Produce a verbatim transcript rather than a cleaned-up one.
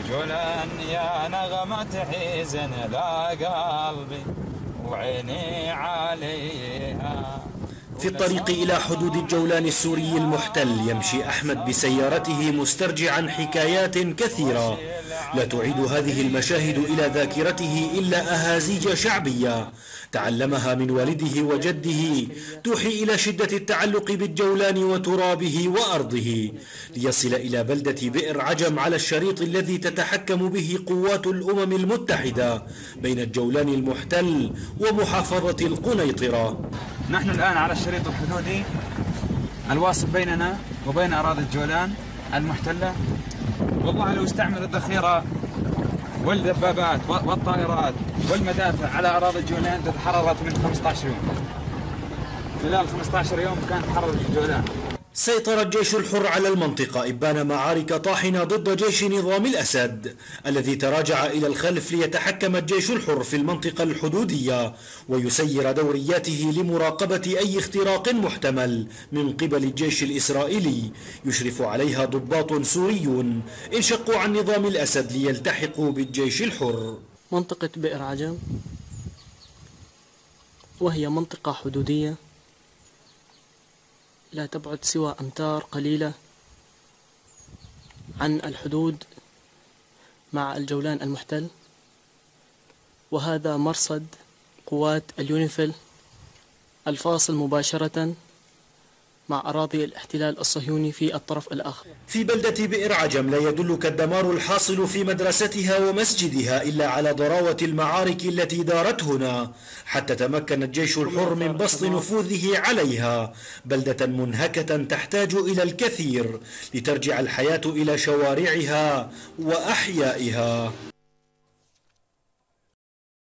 جولان يا نغمة حزن لا قلبي وعيني عليها. في الطريق إلى حدود الجولان السوري المحتل يمشي أحمد بسيارته مسترجعا حكايات كثيرة لا تعيد هذه المشاهد إلى ذاكرته إلا أهازيج شعبية تعلمها من والده وجده توحي إلى شدة التعلق بالجولان وترابه وأرضه، ليصل إلى بلدة بئر عجم على الشريط الذي تتحكم به قوات الأمم المتحدة بين الجولان المحتل ومحافظة القنيطرة. نحن الآن على الشريط الحدودي الواصل بيننا وبين أراضي الجولان المحتلة. والله لو استعمل الذخيرة والدبابات والطائرات والمدافع على أراضي الجولان تتحررت من خمسة عشر يوم. خلال خمسة عشر يوم كانت تحرر الجولان. سيطر الجيش الحر على المنطقة إبان معارك طاحنة ضد جيش نظام الأسد الذي تراجع إلى الخلف ليتحكم الجيش الحر في المنطقة الحدودية ويسير دورياته لمراقبة أي اختراق محتمل من قبل الجيش الإسرائيلي يشرف عليها ضباط سوريون انشقوا عن نظام الأسد ليلتحقوا بالجيش الحر. منطقة بئر عجم وهي منطقة حدودية لا تبعد سوى أمتار قليلة عن الحدود مع الجولان المحتل، وهذا مرصد قوات اليونيفيل الفاصل مباشرة مع أراضي الاحتلال الصهيوني في الطرف الآخر. في بلدة بئر عجم لا يدلك الدمار الحاصل في مدرستها ومسجدها إلا على ضراوة المعارك التي دارت هنا حتى تمكن الجيش الحر من بسط نفوذه عليها، بلدة منهكة تحتاج إلى الكثير لترجع الحياة إلى شوارعها وأحيائها.